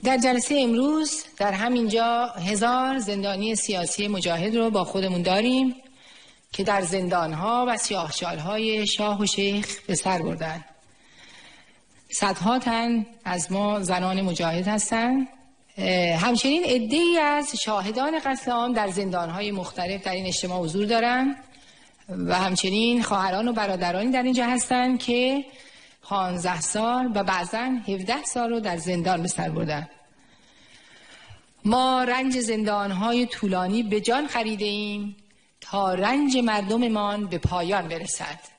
در جلسه امروز در همینجا 1000 زندانی سیاسی مجاهد رو با خودمون داریم که در زندانها و سیاهچال‌های شاه و شیخ به سر بردن. صدها تن از ما زنان مجاهد هستند. همچنین عده‌ای از شاهدان قتل عام در زندانهای مختلف در این اجتماع حضور دارند و همچنین خواهران و برادرانی در اینجا هستند که 15 سال و بعضاً 17 سال رو در زندان به سر بردن. ما رنج زندانهای طولانی به جان خریده ایم تا رنج مردممان به پایان برسد.